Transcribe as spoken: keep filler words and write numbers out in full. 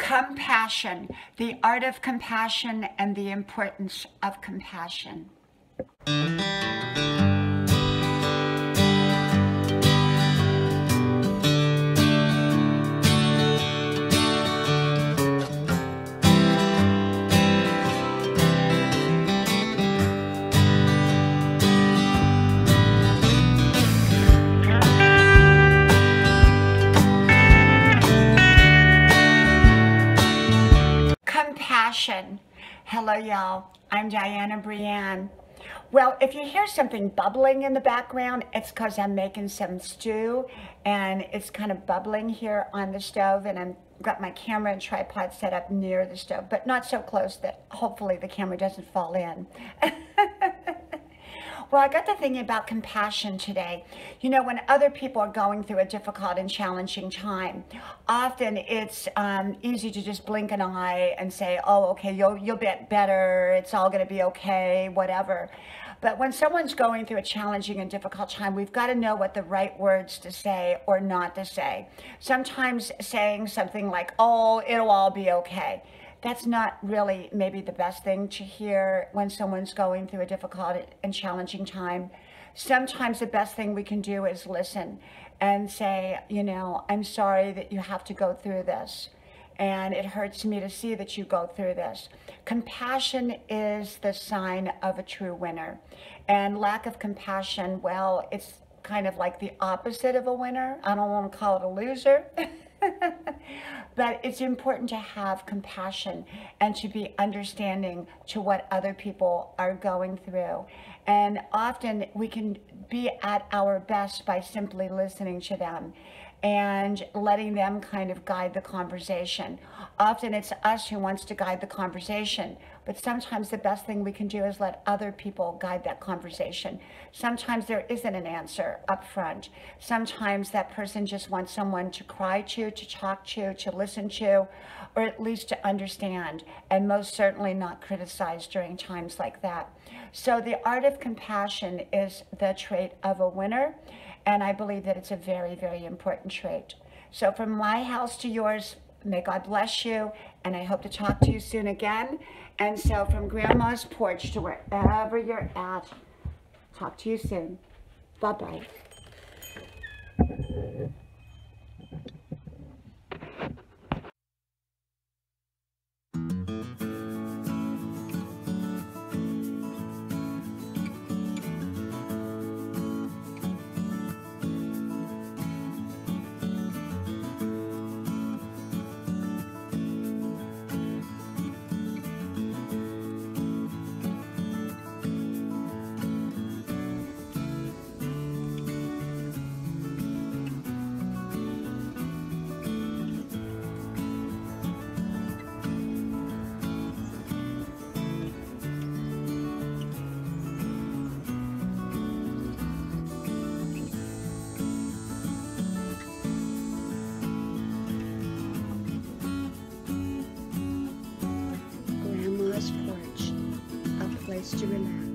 Compassion, the art of compassion and the importance of compassion. Compassion. Hello, y'all. I'm Diana Brienne. Well, if you hear something bubbling in the background, it's because I'm making some stew, and it's kind of bubbling here on the stove, and I've got my camera and tripod set up near the stove, but not so close that hopefully the camera doesn't fall in. Well, I got to thinking about compassion today. You know, when other people are going through a difficult and challenging time, often it's um, easy to just blink an eye and say, oh, okay, you'll, you'll get better, it's all going to be okay, whatever. But when someone's going through a challenging and difficult time, we've got to know what the right words to say or not to say. Sometimes saying something like, oh, it'll all be okay. That's not really maybe the best thing to hear when someone's going through a difficult and challenging time. Sometimes the best thing we can do is listen and say, you know, I'm sorry that you have to go through this, and it hurts me to see that you go through this. Compassion is the sign of a true winner. And lack of compassion, well, it's kind of like the opposite of a winner. I don't want to call it a loser. But it's important to have compassion and to be understanding to what other people are going through. And often we can be at our best by simply listening to them and letting them kind of guide the conversation. Often it's us who wants to guide the conversation, but sometimes the best thing we can do is let other people guide that conversation. Sometimes there isn't an answer up front. Sometimes that person just wants someone to cry to, to talk to, to listen to, or at least to understand, and most certainly not criticize during times like that. So the art of compassion is the trait of a winner, and I believe that it's a very, very important trait. So from my house to yours, may God bless you, and I hope to talk to you soon again. And so from Grandma's porch to wherever you're at, talk to you soon. Bye-bye. Porch, a place to relax.